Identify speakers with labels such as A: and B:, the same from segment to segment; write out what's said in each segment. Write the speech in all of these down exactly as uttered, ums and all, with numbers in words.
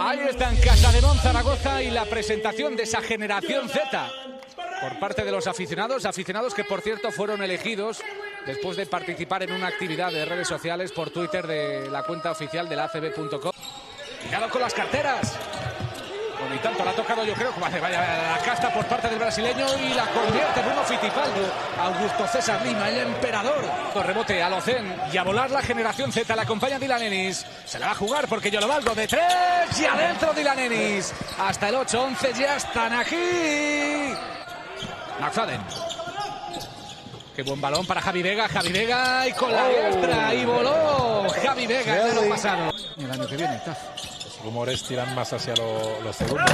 A: Ahí está en Casademón, Zaragoza, y la presentación de esa generación Z por parte de los aficionados, aficionados que por cierto fueron elegidos después de participar en una actividad de redes sociales por Twitter de la cuenta oficial del A C B punto com. Cuidado con las carteras. Bueno, y tanto la ha tocado, yo creo, vaya, vaya la casta por parte del brasileño y la convierte Bruno Fittipaldi. Augusto César Lima, el emperador. Rebote a Locen y a volar la generación Z. La acompaña Dylan Ennis. Se la va a jugar porque yo lo valgo de tres y adentro Dylan Ennis. Hasta el ocho once ya están aquí. McFadden. Qué buen balón para Javi Vega. Javi Vega y con la diestra. Y voló Javi Vega el año pasado. Y el año que viene, Taz.
B: Los rumores tiran más hacia lo, los segundos.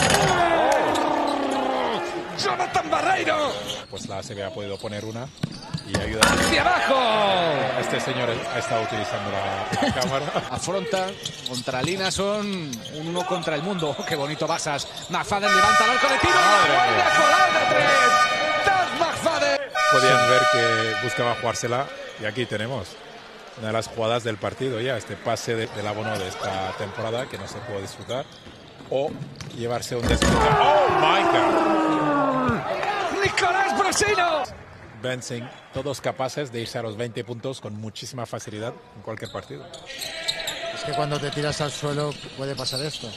A: ¡Oh! ¡Jonathan Barreiro!
B: Pues la A C B ha podido poner una y ayudar.
A: ¡Hacia abajo!
B: Este señor ha estado utilizando la, la cámara.
A: Afronta contra Lina, son un uno contra el mundo. ¡Qué bonito Basas! McFadden levanta el arco de tiro. ¡Vuelve a colar de tres! ¡Taz McFadden!
B: Podían ver que buscaba jugársela y aquí tenemos una de las jugadas del partido ya, este pase de, del abono de esta temporada que no se pudo disfrutar o llevarse un descuento. ¡Oh, my God!
A: ¡Nicolás Brasino!
B: Benzing, todos capaces de irse a los veinte puntos con muchísima facilidad en cualquier partido.
C: Es que cuando te tiras al suelo puede pasar esto.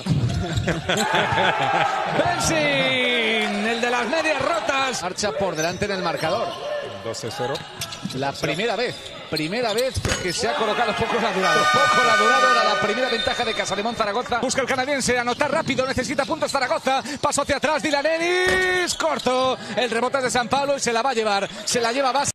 A: Benzing, el de las medias rotas. Marcha por delante en el marcador.
B: doce cero.
A: La primera vez, primera vez que se ha colocado, poco la ha durado, poco la ha durado, era la primera ventaja de Casademón Zaragoza. Busca el canadiense, anotar rápido, necesita puntos Zaragoza, paso hacia atrás, Dylan Ennis, corto, el rebote es de San Pablo y se la va a llevar, se la lleva Basas.